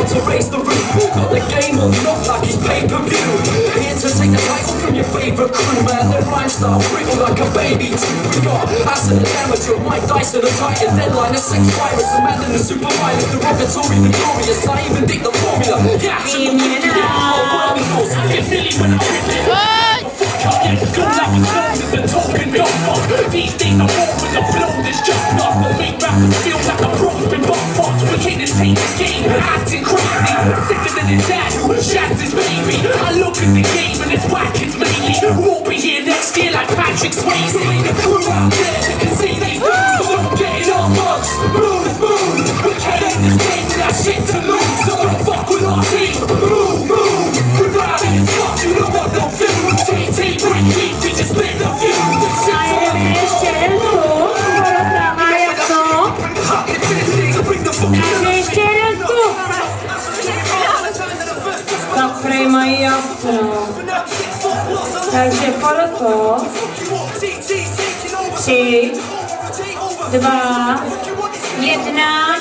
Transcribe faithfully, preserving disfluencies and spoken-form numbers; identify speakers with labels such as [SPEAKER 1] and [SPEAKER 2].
[SPEAKER 1] want to raise the roof. Got the game on lock like it's pay-per-view. Here to take the title from your favourite crew, man. The rhymes start wriggle like a baby too. We got Acid and Amateur, Mike Dyson, the Titan, Deadline, the Sex Virus, the man and the Super Violent, the Rocketori, the Glorious. I even dig the formula. Yeah, so we can do it. Oh, boy, I get Billy when I rip it. Fuck up, yeah, school like a slow as a token dumb. These days I'm more with the flow that's just nuts. That make rappers feel like a bro's been butt-fucked. We can't take the game, acting crazy. Sicker than his dad who shags his baby. I look at the game and it's whack, it's mainly. We'll be here next year like Patrick Swayze. The crew out there that can see these moves. So don't get it on much. Move is move. We can't end this game without shit to lose. So don't fuck with our team. Move, move. We're riding as fuck, you don't want no food. T T, break beat, we just lit the fuse.
[SPEAKER 2] Tak prejmaj jasno. Takže proto tři, dva, jedna.